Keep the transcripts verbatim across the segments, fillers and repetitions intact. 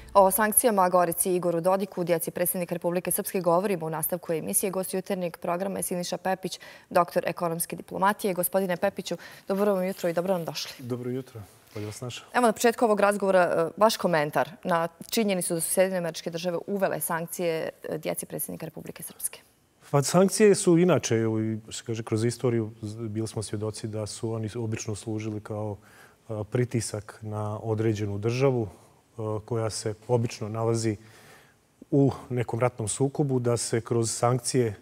O sankcijama Gorici i Igoru Dodiku, djeci predsjednika Republike Srpske, govorimo u nastavku emisije. Gost jutarnjeg programa je Siniša Pepić, doktor ekonomske diplomatije. Gospodine Pepiću, dobro vam jutro i dobro nam došli. Dobro jutro. Bolje vas našao. Evo na početku ovog razgovora vaš komentar na činjenicu da su Sjedinjene Američke Države uvele sankcije djeci predsjednika Republike Srpske. Pa sankcije su inače, što kaže, kroz istoriju bili smo svjedoci da su oni obično služili kao pritisak na određenu državu koja se obično nalazi u nekom ratnom sukobu, da se kroz sankcije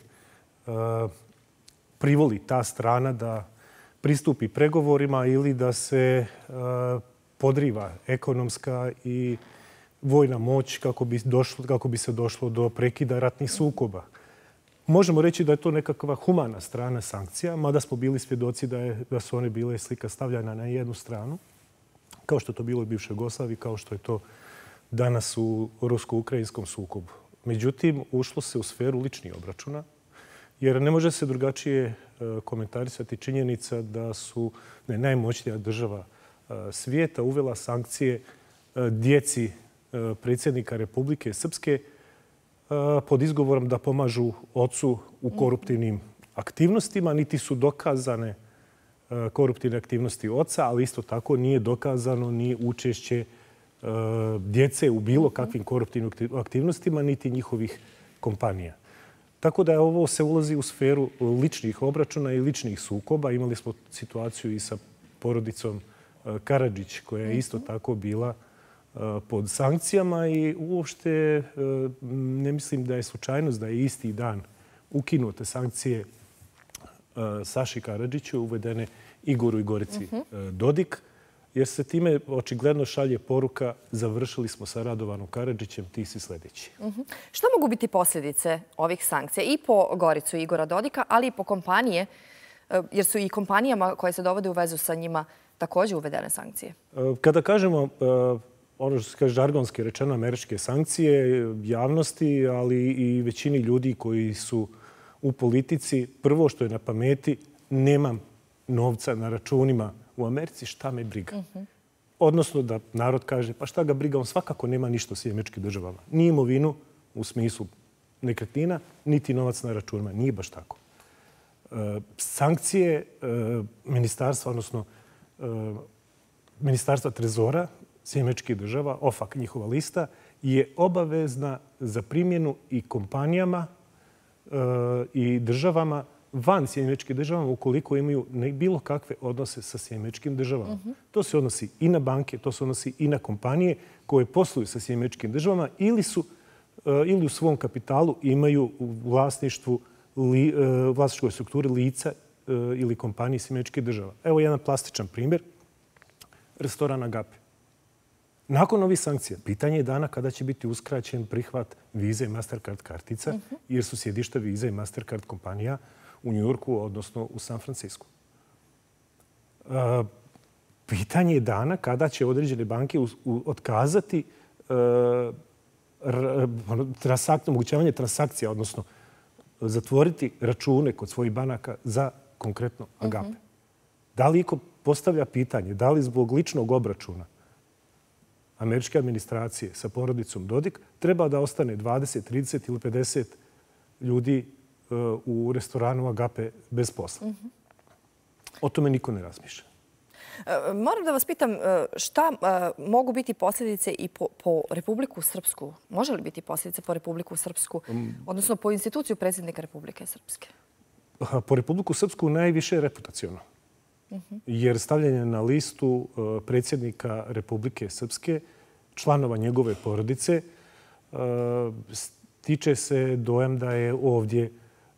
privoli ta strana da pristupi pregovorima ili da se podriva ekonomska i vojna moć kako bi, došlo, kako bi se došlo do prekida ratnih sukoba. Možemo reći da je to nekakva humana strana sankcija, mada smo bili svjedoci da, je, da su one bile slika stavljena na jednu stranu, kao što je to bilo u bivšoj Jugoslaviji, kao što je to danas u rusko-ukrajinskom sukobu. Međutim, ušlo se u sferu ličnih obračuna, jer ne može se drugačije komentarisati činjenica da su ne, najmoćnija država svijeta uvela sankcije djeci predsjednika Republike Srpske pod izgovorom da pomažu ocu u koruptivnim aktivnostima. Niti su dokazane koruptivne aktivnosti oca, ali isto tako nije dokazano ni učešće djece u bilo kakvim koruptivnim aktivnostima, niti njihovih kompanija. Tako da ovo se ulazi u sferu ličnih obračuna i ličnih sukoba. Imali smo situaciju i sa porodicom Karadžić, koja je isto tako bila pod sankcijama i uopšte ne mislim da je slučajnost da je isti dan ukinute sankcije Saši Karadžiću, uvedene Igoru i Gorici Dodik, jer se time očigledno šalje poruka završili smo sa Radovanom Karadžićem, ti si sljedeći. Što mogu biti posljedice ovih sankcija i po Goricu i Igora Dodika, ali i po kompanije, jer su i kompanijama koje se dovode u vezu sa njima također uvedene sankcije? Kada kažemo ono što se kaže žargonski rečeno američke sankcije javnosti, ali i većini ljudi koji su u politici, prvo što je na pameti, nemam novca na računima u Americi, šta me briga. Uh-huh. Odnosno da narod kaže, pa šta ga briga, on svakako nema ništa s američkim državama. Ni imovinu u smislu nekretnina, niti novac na računima. Nije baš tako. E, sankcije e, ministarstva, odnosno e, ministarstva trezora američkih država, O F A C, njihova lista, je obavezna za primjenu i kompanijama e, i državama van američkih državama ukoliko imaju bilo kakve odnose sa američkim državama. Uh-huh. To se odnosi i na banke, to se odnosi i na kompanije koje posluju sa američkim državama ili, su, uh, ili u svom kapitalu imaju u vlasništvu, li, uh, vlasničkoj strukturi lica uh, ili kompanije sa američkih država. Evo jedan plastičan primjer. Restoran Agape. Nakon ovih sankcija, pitanje je dana kada će biti uskraćen prihvat Visa i Mastercard kartica, uh-huh. jer su sjedišta Visa i Mastercard kompanija u Njujorku, odnosno u San Francisku. Uh, pitanje je dana kada će određene banke u, u, otkazati uh, transak, omogućavanje transakcija, odnosno zatvoriti račune kod svojih banaka za konkretno Agape. Uh-huh. Da li iko postavlja pitanje, da li zbog ličnog obračuna američke administracije sa porodicom Dodik treba da ostane dvadeset, trideset ili pedeset ljudi u restoranu Agape bez posla. Uh-huh. O tome niko ne razmišlja. Moram da vas pitam šta mogu biti posljedice i po, po Republiku Srpsku? Može li biti posljedice po Republiku Srpsku, odnosno po instituciju predsjednika Republike Srpske? Po Republiku Srpsku najviše reputaciono. Uh-huh. Jer stavljanje na listu predsjednika Republike Srpske, članova njegove porodice, stiče se dojam da je ovdje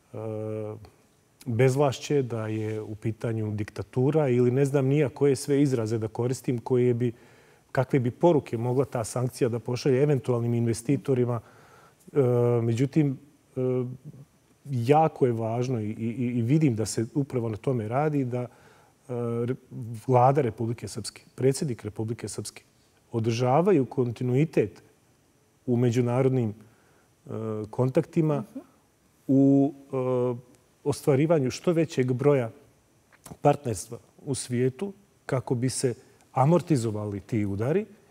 bezvlašće, da je u pitanju diktatura ili ne znam nija koje sve izraze da koristim, koje bi, kakve bi poruke mogla ta sankcija da pošalje eventualnim investitorima. Međutim, jako je važno i, i, i vidim da se upravo na tome radi da vlada Republike Srpske, predsjednik Republike Srpske održavaju kontinuitet u međunarodnim kontaktima, u ostvarivanju što većeg broja partnerstva u svijetu kako bi se amortizovali ti udari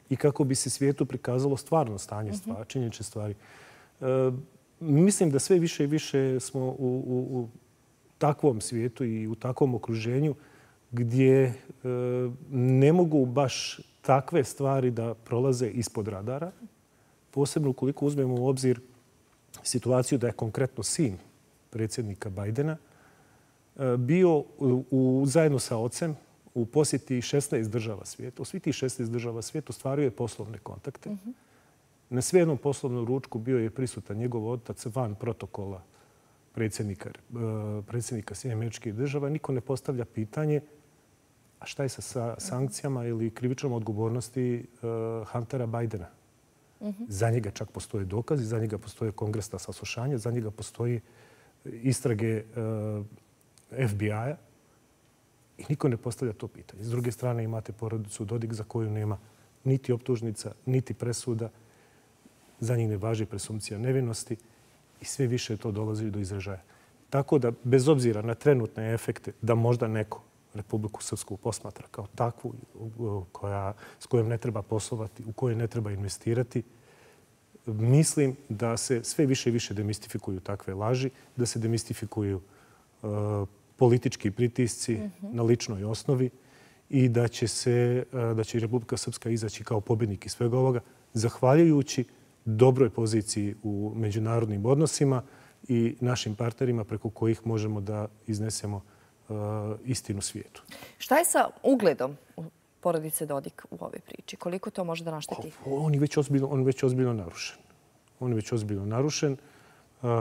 i kako bi se svijetu prikazalo stvarno stanje stvari, činjenične stvari. Mislim da sve više i više smo u, u, u takvom svijetu i u takvom okruženju gdje e, ne mogu baš takve stvari da prolaze ispod radara. Posebno ukoliko uzmemo u obzir situaciju da je konkretno sin predsjednika Bajdena e, bio u, u, zajedno sa ocem u posjeti šesnaest država svijeta. U svih tih šesnaest država svijeta ostvaruje poslovne kontakte. Mm-hmm. Na svejednom poslovnom ručku bio je prisutan njegov otac van protokola predsjednika, predsjednika Sjedinjenih Američkih Država. Niko ne postavlja pitanje a šta je sa sankcijama ili krivičnom odgovornosti Huntera Bidena. Mm-hmm. Za njega čak postoje dokazi, za njega postoje kongresna saslušanja, za njega postoji istrage F B I-a i niko ne postavlja to pitanje. S druge strane imate porodicu Dodik za koju nema niti optužnica, niti presuda. Za njih ne važi presumpcija nevinosti i sve više to dolazi do izražaja. Tako da, bez obzira na trenutne efekte, da možda neko Republiku Srpsku posmatra kao takvu koja, s kojom ne treba poslovati, u kojoj ne treba investirati, mislim da se sve više i više demistifikuju takve laži, da se demistifikuju uh, politički pritisci mm-hmm. na ličnoj osnovi i da će, se, uh, da će Republika Srpska izaći kao pobjednik iz svega ovoga, zahvaljujući dobroj poziciji u međunarodnim odnosima i našim partnerima preko kojih možemo da iznesemo uh, istinu svijetu. Šta je sa ugledom porodice Dodik u ovoj priči? Koliko to može da našteti? O, on je već ozbiljno, on je već ozbiljno narušen. On je već ozbiljno narušen. Uh,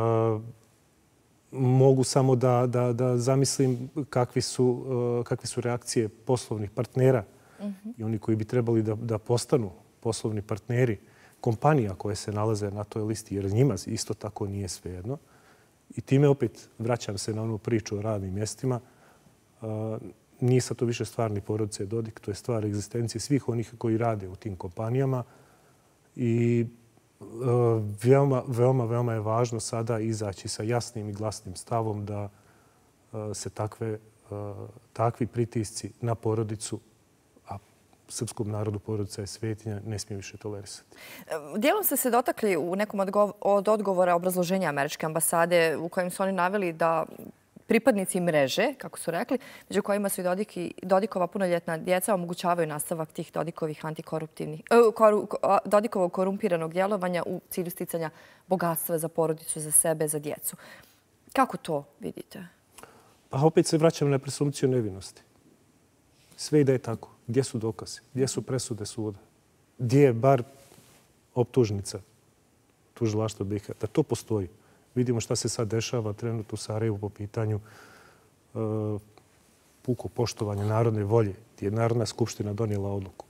mogu samo da, da, da zamislim kakvi su, uh, kakve su reakcije poslovnih partnera mm-hmm. i oni koji bi trebali da, da postanu poslovni partneri kompanija koje se nalaze na toj listi, jer njima isto tako nije svejedno. I time opet vraćam se na onu priču o radnim mjestima. Uh, nije sad to više stvar ni porodice Dodik, to je stvar egzistencije svih onih koji rade u tim kompanijama. I uh, veoma, veoma, veoma je važno sada izaći sa jasnim i glasnim stavom da uh, se takve, uh, takvi pritisci na porodicu, srpskom narodu porodica je svetinja, ne smije više tolerisati. Dijelom ste se dotakli u nekom od odgovora obrazloženja američke ambasade u kojem su oni naveli da pripadnici mreže, kako su rekli, među kojima su i Dodik i Dodikova punoljetna djeca, omogućavaju nastavak tih Dodikovih antikoruptivnih, koru, Dodikovog korumpiranog djelovanja u cilju sticanja bogatstva za porodicu, za sebe, za djecu. Kako to vidite? Pa opet se vraćam na presumpciju nevinosti. Sve i da je tako. Gdje su dokazi? Gdje su presude suda? Gdje je bar optužnica tužilaštva B i H? Da to postoji. Vidimo šta se sad dešava trenutno u Sarajevu po pitanju uh, puko poštovanja narodne volje, gdje je Narodna skupština donijela odluku.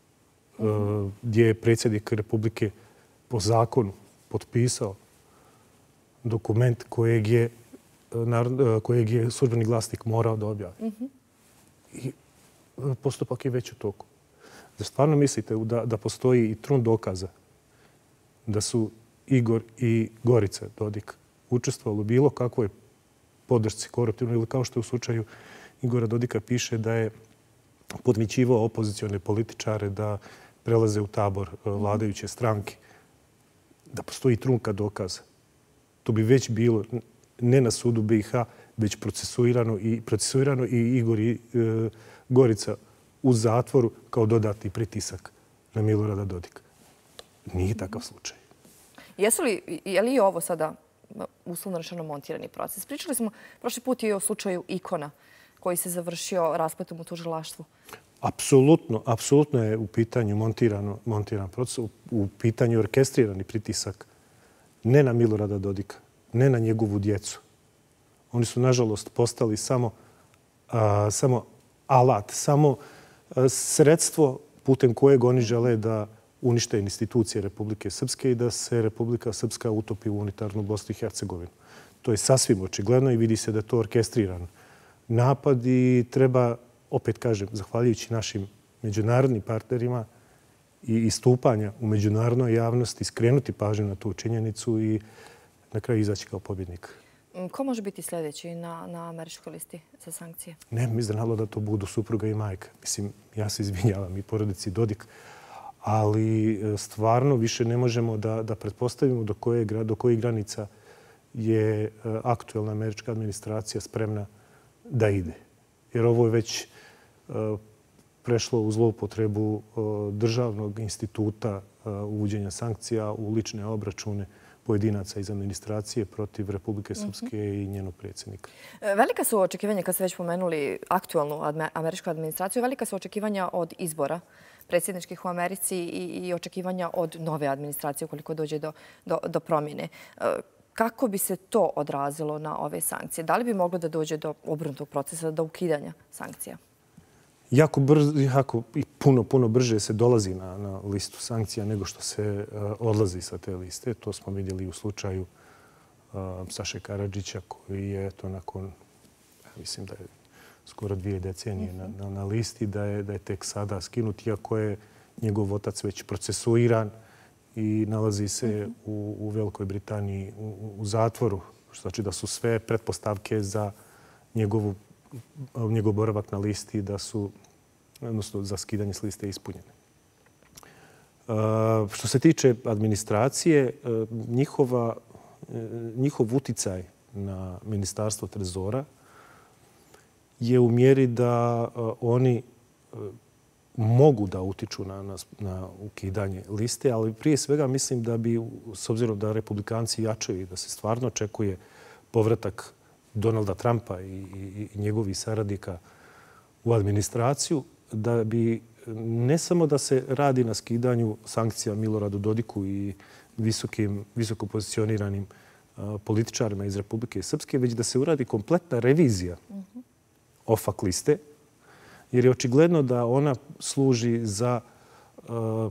Uh, gdje je predsjednik Republike po zakonu potpisao dokument kojeg je, uh, kojeg je službeni glasnik morao da objavi. Mm-hmm. I postupak je već u toku. Da stvarno mislite da, da postoji i trun dokaza da su Igor i Gorica Dodik učestvovali u bilo kakvoj podršci koruptivnoj ili kao što je u slučaju Igora Dodika piše da je podmićivao opozicione političare da prelaze u tabor vladajuće stranke. Da postoji trunka dokaza. To bi već bilo ne na sudu B i H, već procesuirano i, procesuirano i Igor i e, Gorica u zatvoru kao dodatni pritisak na Milorada Dodika. Nije takav slučaj. Jesu li, je li ovo sada uslovno rečeno montirani proces? Pričali smo prošli put i o slučaju Ikona koji se završio raspletom u tužilaštvu. Apsolutno, apsolutno je u pitanju montirano, montiran proces, u, u pitanju orkestrirani pritisak ne na Milorada Dodika, ne na njegovu djecu. Oni su, nažalost, postali samo, a, samo alat, samo a, sredstvo putem kojeg oni žele da unište institucije Republike Srpske i da se Republika Srpska utopi u unitarnu Bosnu i Hercegovinu. To je sasvim očigledno i vidi se da je to orkestriran napad i treba, opet kažem, zahvaljujući našim međunarodnim partnerima i istupanja u međunarodnoj javnosti, skrenuti pažnju na tu činjenicu i na kraju izaći kao pobjednik. Ko može biti sljedeći na, na američkoj listi za sankcije? Ne, mi znalo da to budu supruga i majka. Mislim, ja se izvinjavam i porodici Dodik, ali stvarno više ne možemo da, da pretpostavimo do, koje, do kojih granica je aktuelna američka administracija spremna da ide. Jer ovo je već prešlo u zloupotrebu državnog instituta uvođenja sankcija u lične obračune pojedinaca iz administracije protiv Republike Srpske i njenog predsjednika. Velika su očekivanja, kad ste već pomenuli aktualnu američku administraciju, velika su očekivanja od izbora predsjedničkih u Americi i očekivanja od nove administracije ukoliko dođe do, do, do promjene. Kako bi se to odrazilo na ove sankcije? Da li bi moglo da dođe do obrnutog procesa, do ukidanja sankcija? Jako, brzo, jako i puno, puno brže se dolazi na, na listu sankcija nego što se uh, odlazi sa te liste. To smo vidjeli u slučaju uh, Saše Karadžića koji je to nakon, mislim da je skoro dvije decenije na, na, na listi, da je, da je tek sada skinut, iako je njegov otac već procesuiran i nalazi se u, u Velikoj Britaniji u, u zatvoru. Što znači da su sve pretpostavke za njegovu njegov boravak na listi da su, odnosno za skidanje s liste ispunjene. Uh, što se tiče administracije, uh, njihova, uh, njihov uticaj na Ministarstvo trezora je u mjeri da uh, oni uh, mogu da utiču na, na, na ukidanje liste, ali prije svega mislim da bi, s obzirom da republikanci jačaju i da se stvarno očekuje povratak Donalda Trumpa i, i, i njegovih saradnika u administraciju, da bi ne samo da se radi na skidanju sankcija Miloradu Dodiku i visokim, visoko pozicioniranim uh, političarima iz Republike Srpske, već da se uradi kompletna revizija mm-hmm. OFAC liste, jer je očigledno da ona služi za uh,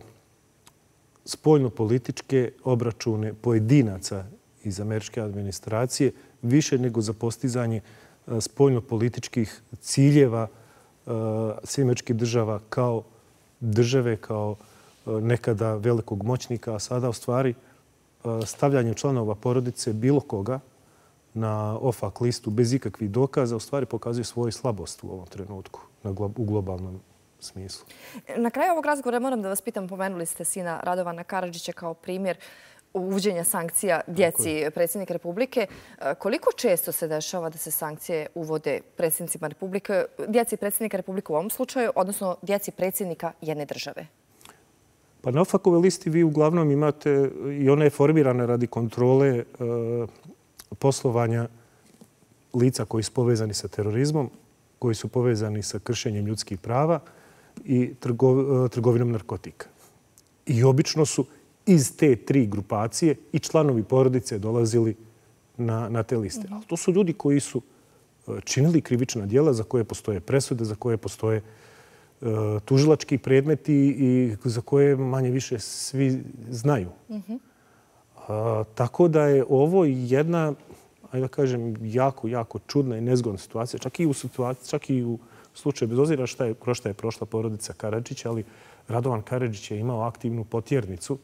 spoljno-političke obračune pojedinaca iz američke administracije, više nego za postizanje spoljno-političkih ciljeva svih američkih država kao države, kao nekada velikog moćnika, a sada u stvari stavljanje članova porodice bilo koga na OFAC listu bez ikakvih dokaza u stvari pokazuje svoju slabost u ovom trenutku u globalnom smislu. Na kraju ovog razgovora moram da vas pitam, pomenuli ste sina Radovana Karadžića kao primjer uvođenja sankcija djeci predsjednika Republike. Koliko često se dešava da se sankcije uvode predsjednicima Republike, djeci predsjednika Republike u ovom slučaju, odnosno djeci predsjednika jedne države? Pa na OFAC-ove listi vi uglavnom imate, i ona je formirana radi kontrole e, poslovanja lica koji su povezani sa terorizmom, koji su povezani sa kršenjem ljudskih prava i trgov, trgovinom narkotika. I obično su iz te tri grupacije i članovi porodice dolazili na, na te liste. Ali to su ljudi koji su činili krivična djela za koje postoje presude, za koje postoje uh, tužilački predmeti i za koje manje više svi znaju. Uh-huh. Uh, tako da je ovo jedna, ajde da kažem, jako, jako čudna i nezgodna situacija. Čak i u, situaciji, čak i u slučaju, bez obzira šta je, kroz šta je prošla porodica Karadžića, ali Radovan Karadžić je imao aktivnu potjernicu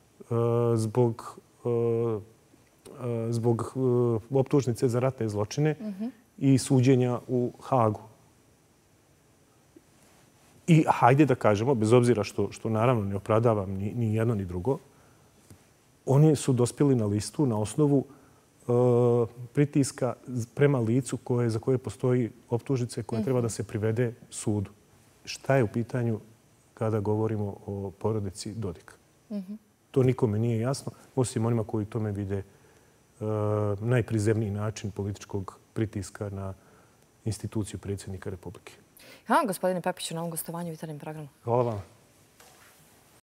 zbog, zbog optužnice za ratne zločine uh-huh. i suđenja u Hagu. I hajde da kažemo, bez obzira što, što naravno ne opravdavam ni, ni jedno ni drugo, oni su dospjeli na listu na osnovu uh, pritiska prema licu koje, za koje postoji optužnice koje uh-huh. treba da se privede sudu. Šta je u pitanju kada govorimo o porodici Dodika? Uh-huh. To nikome nije jasno, osim onima koji tome vide uh, najprizemniji način političkog pritiska na instituciju predsjednika Republike. Hvala, gospodine Pepiću, na ovom gostovanju u Jutarnjem programu. Hvala vam.